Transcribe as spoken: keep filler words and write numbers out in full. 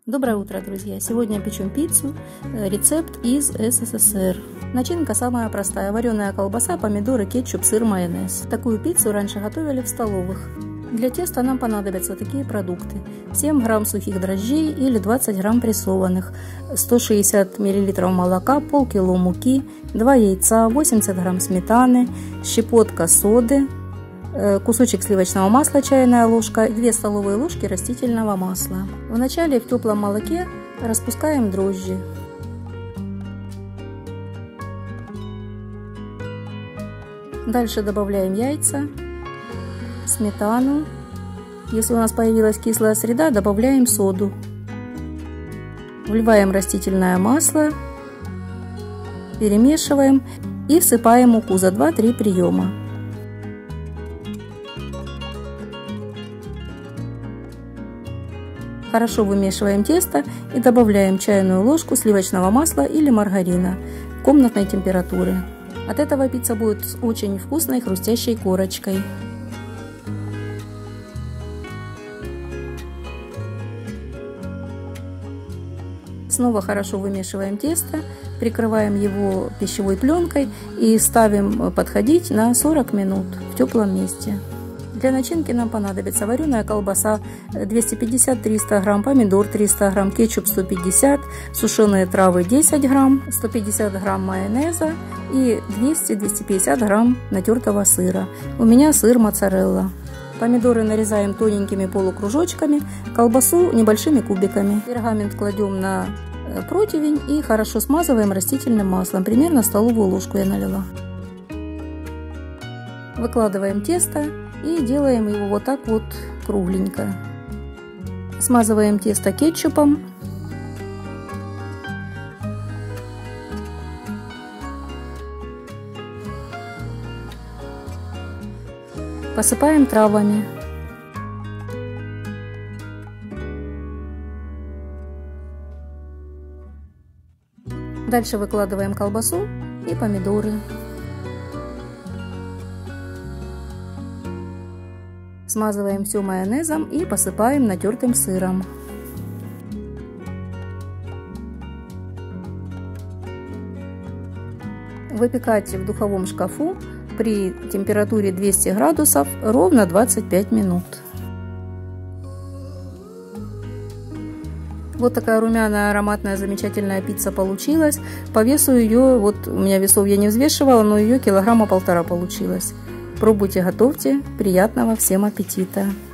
Доброе утро, друзья! Сегодня печем пиццу, рецепт из эс эс эс эр. Начинка самая простая: вареная колбаса, помидоры, кетчуп, сыр, майонез. Такую пиццу раньше готовили в столовых. Для теста нам понадобятся такие продукты: семь грамм сухих дрожжей или двадцать грамм прессованных, сто шестьдесят миллилитров молока, полкило муки, два яйца, восемьдесят грамм сметаны, щепотка соды, кусочек сливочного масла, чайная ложка, две столовые ложки растительного масла. Вначале в теплом молоке распускаем дрожжи. Дальше добавляем яйца, сметану. Если у нас появилась кислая среда, добавляем соду. Вливаем растительное масло, перемешиваем и всыпаем муку за два-три приема. Хорошо вымешиваем тесто и добавляем чайную ложку сливочного масла или маргарина комнатной температуры. От этого пицца будет с очень вкусной хрустящей корочкой. Снова хорошо вымешиваем тесто, прикрываем его пищевой пленкой и ставим подходить на сорок минут в теплом месте. Для начинки нам понадобится вареная колбаса двести пятьдесят — триста грамм, помидор триста грамм, кетчуп сто пятьдесят, сушеные травы десять грамм, сто пятьдесят грамм майонеза и двести — двести пятьдесят грамм натертого сыра. У меня сыр моцарелла. Помидоры нарезаем тоненькими полукружочками, колбасу небольшими кубиками. Пергамент кладем на противень и хорошо смазываем растительным маслом. Примерно столовую ложку я налила. Выкладываем тесто и делаем его вот так вот кругленько. Смазываем тесто кетчупом. Посыпаем травами. Дальше выкладываем колбасу и помидоры. Смазываем все майонезом и посыпаем натертым сыром. Выпекать в духовом шкафу при температуре двести градусов ровно двадцать пять минут. Вот такая румяная, ароматная, замечательная пицца получилась. По весу ее, вот у меня весов я не взвешивала, но ее килограмма полтора получилось. Пробуйте, готовьте. Приятного всем аппетита!